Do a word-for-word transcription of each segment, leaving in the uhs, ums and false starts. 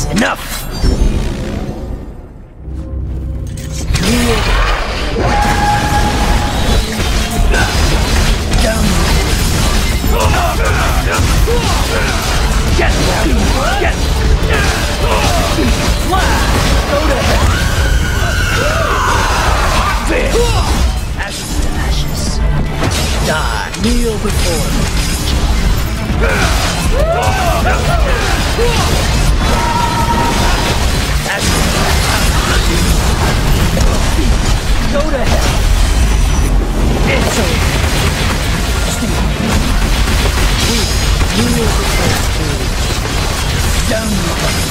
Enough! Down. Get Get Fly! Go to hell! Ashes to ashes. Die. Kneel before me. Ashes to ashes. Go to hell. It's over. Stay. We kneel before me. Down you come.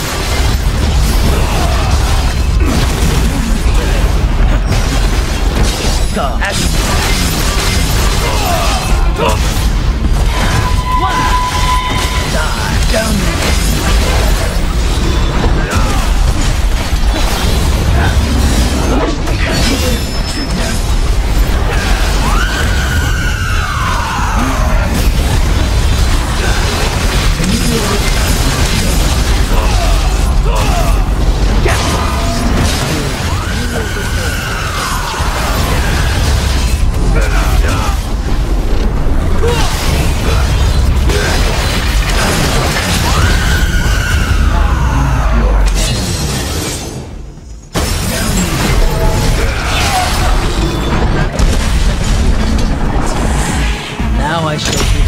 God. Ashes. Die. Down you come. Now I shall